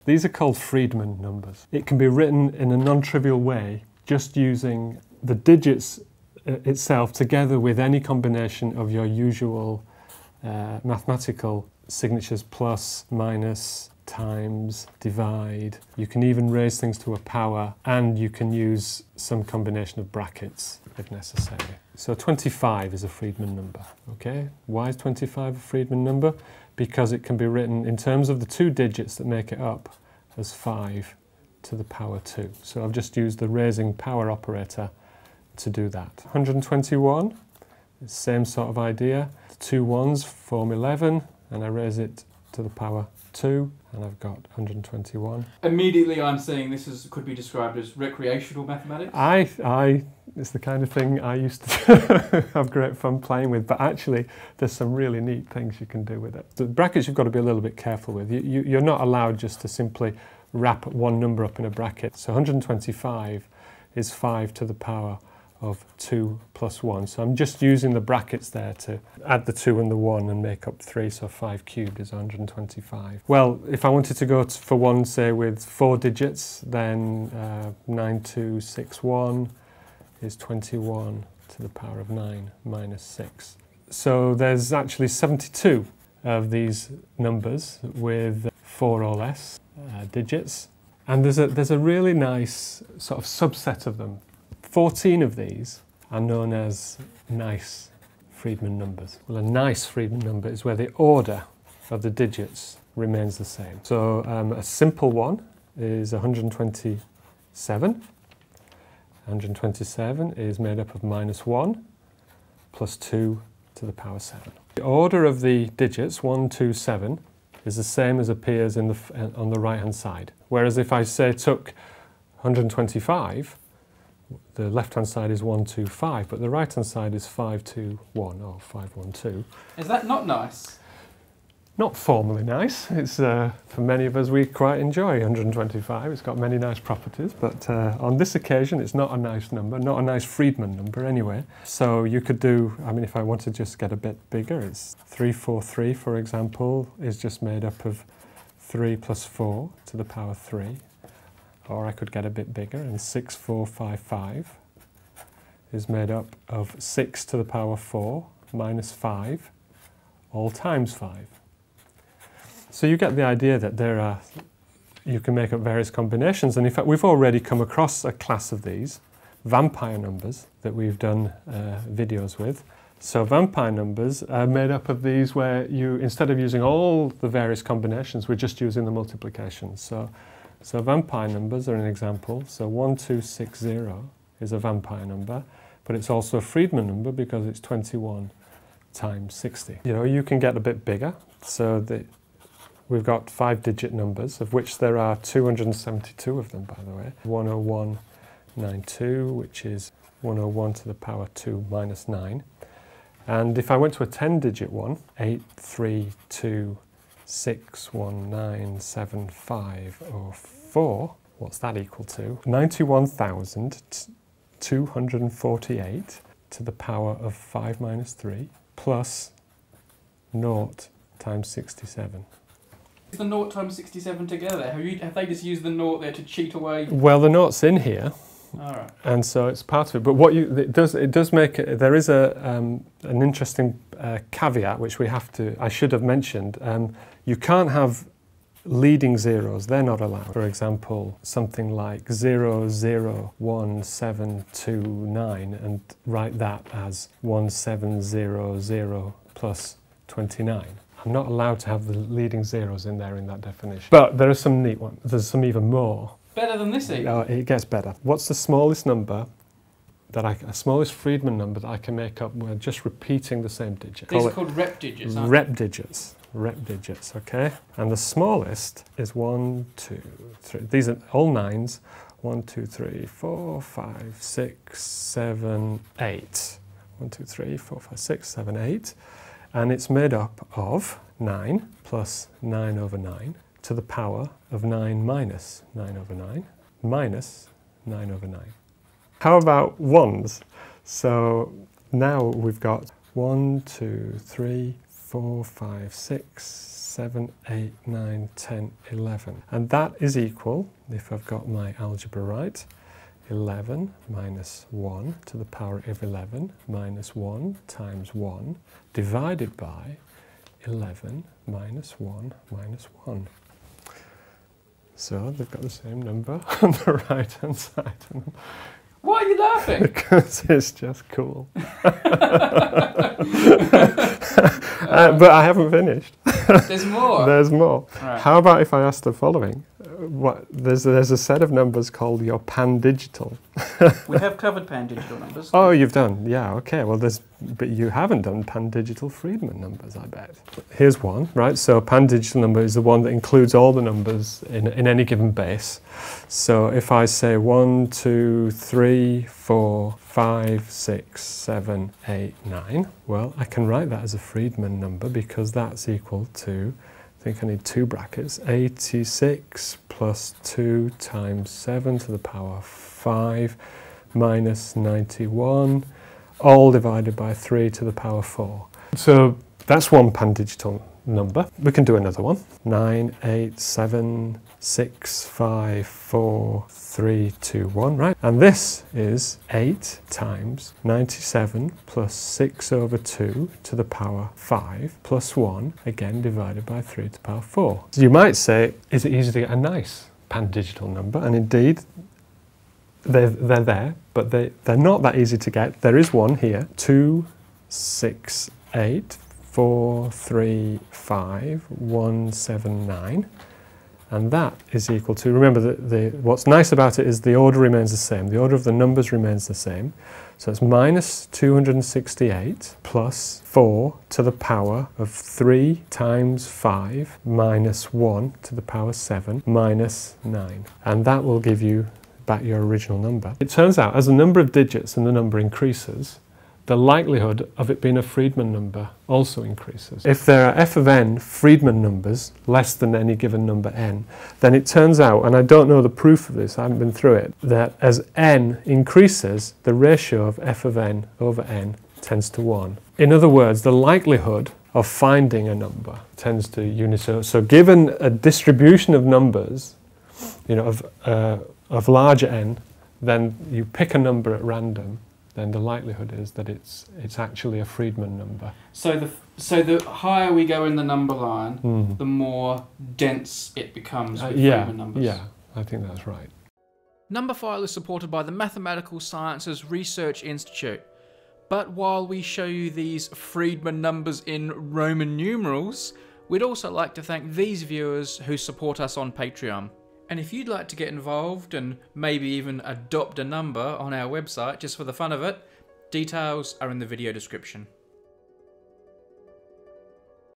These are called Friedman numbers. It can be written in a non-trivial way, just using the digits itself together with any combination of your usual mathematical signatures: plus, minus, times, divide. You can even raise things to a power, and you can use some combination of brackets if necessary. So 25 is a Friedman number, okay? Why is 25 a Friedman number? Because it can be written in terms of the two digits that make it up as 5 to the power 2. So I've just used the raising power operator to do that. 121, same sort of idea. The two ones form 11, and I raise it to the power 2, and I've got 121. Immediately I'm saying this could be described as recreational mathematics? It's the kind of thing I used to have great fun playing with, but actually there's some really neat things you can do with it. The brackets you've got to be a little bit careful with. You're not allowed just to simply wrap one number up in a bracket. So 125 is 5 to the power of 2 plus 1. So I'm just using the brackets there to add the 2 and the 1 and make up 3, so 5 cubed is 125. Well, if I wanted to go for one, say, with 4 digits, then 9261 is 21 to the power of 9 minus 6. So there's actually 72 of these numbers with 4 or less digits. And there's a really nice sort of subset of them. 14 of these are known as nice Friedman numbers. Well, a nice Friedman number is where the order of the digits remains the same. So a simple one is 127. 127 is made up of -1 plus 2 to the power 7. The order of the digits, 1, 2, 7, is the same as appears on the right-hand side. Whereas if I say took 125, the left-hand side is 1, 2, 5, but the right-hand side is 5, 2, 1, or 5, 1, 2. Is that not nice? Not formally nice. It's for many of us, we quite enjoy 125. It's got many nice properties, but on this occasion it's not a nice number, not a nice Friedman number anyway. So you could do, I mean, if I want to just get a bit bigger, it's 343, for example, is just made up of 3 plus 4 to the power 3. Or I could get a bit bigger, and 6455 is made up of 6 to the power 4 minus 5, all times 5. So you get the idea that you can make up various combinations, and in fact we've already come across a class of these, vampire numbers, that we've done videos with. So vampire numbers are made up of these where you, instead of using all the various combinations, we're just using the multiplications. So vampire numbers are an example. So 1260 is a vampire number, but it's also a Friedman number because it's 21 times 60. You know, you can get a bit bigger. So we've got 5-digit numbers, of which there are 272 of them, by the way. 10192, which is 101 to the power 2 minus 9. And if I went to a 10-digit one, 832619750, what's that equal to? 91,248 to the power of 5 minus 3 plus 0 times 67. Is the 0 times 67 together? Have they just used the 0 there to cheat away? Well, the 0's in here. All right. And so it's part of it. But what it does make it, there is an interesting caveat which I should have mentioned. You can't have leading zeros, they're not allowed. For example, something like 001729 and write that as 1700 plus 29. I'm not allowed to have the leading zeros in there in that definition. But there are some neat ones. There's some even more. Better than this even? Oh, it gets better. What's the smallest number smallest Friedman number that I can make up with just repeating the same digit? These are called rep digits, aren't Rep digits. Rep digits, okay? And the smallest is 1, 2, 3. These are all 9s. 1, 2, 3, 4, 5, 6, 7, 8. 1, 2, 3, 4, 5, 6, 7, 8. And it's made up of 9 plus 9 over 9 to the power of 9 minus 9 over 9 minus 9 over 9. How about ones? So now we've got 1, 2, 3, 4, 5, 6, 7, 8, 9, 10, 11. And that is equal, if I've got my algebra right, 11 minus 1 to the power of 11 minus 1 times 1 divided by 11 minus 1 minus 1. So they've got the same number on the right hand side. Why are you laughing? Because it's just cool. But I haven't finished. There's more. There's more. Right. How about if I ask the following? There's a set of numbers called your pan-digital. We have covered pan-digital numbers. Oh, you've done? Yeah, okay. Well, but you haven't done pan-digital Friedman numbers, I bet. Here's one, right? So a pan-digital number is the one that includes all the numbers in any given base. So if I say 1, 2, 3, 4, 5, 6, 7, 8, 9, well, I can write that as a Friedman number because that's equal to, I think I need two brackets, 86 plus 2 times 7 to the power 5 minus 91, all divided by 3 to the power 4. So that's one pan-digital number. We can do another one. 9, 8, 7, 6, 5, 4, 3, 2, 1, right? And this is 8 times 97 plus 6 over 2 to the power 5 plus 1, again divided by 3 to the power 4. So you might say, is it easy to get a nice pan-digital number? And indeed, they're there, but they're not that easy to get. There is one here, 2, 6, 8, 4, 3, 5, 1, 7, 9. And that is equal to, remember what's nice about it is the order remains the same. The order of the numbers remains the same. So it's minus 268 plus 4 to the power of 3 times 5 minus 1 to the power 7 minus 9. And that will give you back your original number. It turns out as the number of digits in the number increases, the likelihood of it being a Friedman number also increases. If there are f of n Friedman numbers less than any given number n, then it turns out, and I don't know the proof of this, I haven't been through it, that as n increases, the ratio of f of n over n tends to 1. In other words, the likelihood of finding a number tends to unit. So given a distribution of numbers, you know, of larger n, then you pick a number at random, then the likelihood is that it's actually a Friedman number. So the higher we go in the number line, the more dense it becomes with Friedman numbers. Yeah, I think that's right. Numberphile is supported by the Mathematical Sciences Research Institute. But while we show you these Friedman numbers in Roman numerals, we'd also like to thank these viewers who support us on Patreon. And if you'd like to get involved and maybe even adopt a number on our website just for the fun of it, details are in the video description.